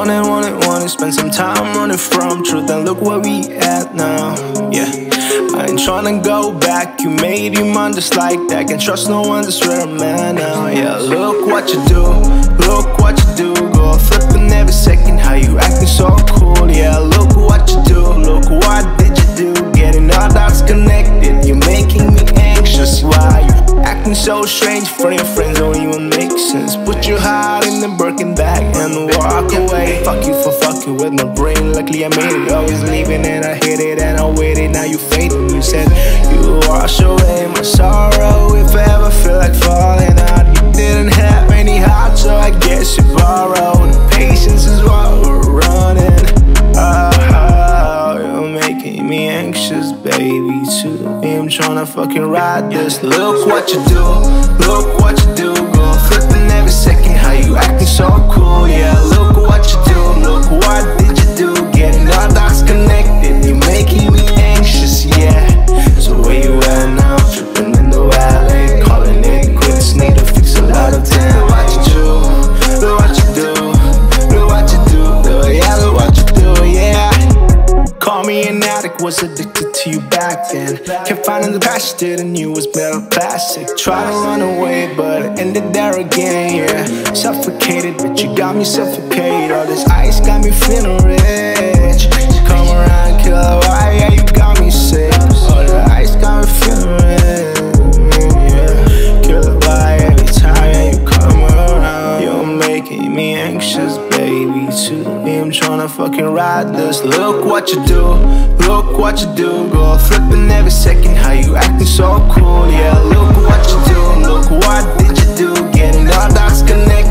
wanted, spend some time running from truth, and look where we at now. Yeah, I ain't tryna go back. You made your mind just like that. Can't trust no one, just swear a man now. Yeah, look what you do, look what you do. Go flipping every second, how you acting so cool. Yeah, look what you do, look what did you do. Getting our dots connected, you're making me anxious. Why you acting so strange? For your friends don't even make sense. Put your heart in the Birkin bag and walk away. Fuck you for fucking with my brain. Luckily I made it, always leaving and I hit it and I waited. Now you faded. You said you wash away my sorrow if I ever feel like falling out. You didn't have any heart, so I guess you borrowed. Patience is what we're running. Oh, you're making me anxious, baby. Too. I'm tryna fucking ride this. Look what you do, look what you do. Go flipping every second, how you acting so cool. Yeah, look what you do, look what did you do. Getting our dots connected, you're making me anxious, yeah. So where you at now? Tripping in the valley, calling it quits. Need to fix a lot of time. What you do, look what you do, look what you do, yeah, look what you do, yeah. Call me an addict, was addicted to you back then. Kept finding the past, didn't you was better plastic. Tried to run away, but it ended there again, yeah. Suffocated, but you got me suffocated. All this ice got me feeling rich. Come around, killer, why, yeah, you got me sick. All the ice got me feeling rich, yeah. Killer, why, every time, yeah, you come around. You're making me anxious, baby, too. I'm tryna fucking ride this. Look what you do, look what you do. Go flipping every second, how you acting so cool. Yeah, look what you do, look what did you do. Getting our dots connected.